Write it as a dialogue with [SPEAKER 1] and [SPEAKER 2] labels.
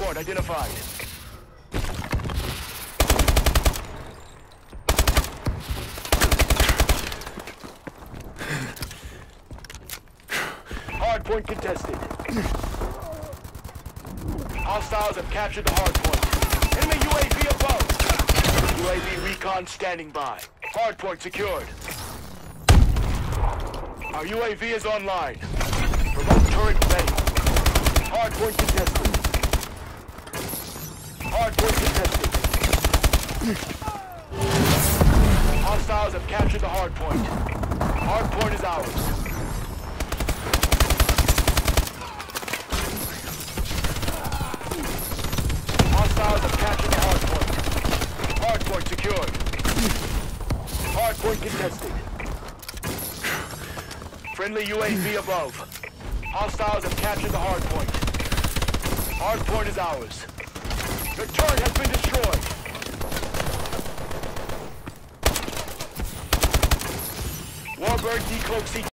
[SPEAKER 1] support identified. Hardpoint contested. Hostiles have captured the hardpoint. Enemy UAV above. UAV recon standing by. Hardpoint secured. Our UAV is online. Remote turret ready. Hardpoint contested. Hardpoint contested. Hostiles have captured the hardpoint. Hardpoint is ours. Hostiles have captured the hardpoint. Hardpoint secured. Hardpoint contested. Friendly UAV above. Hostiles have captured the hardpoint. Hardpoint is ours. The turret has been destroyed. Warbird decloak C.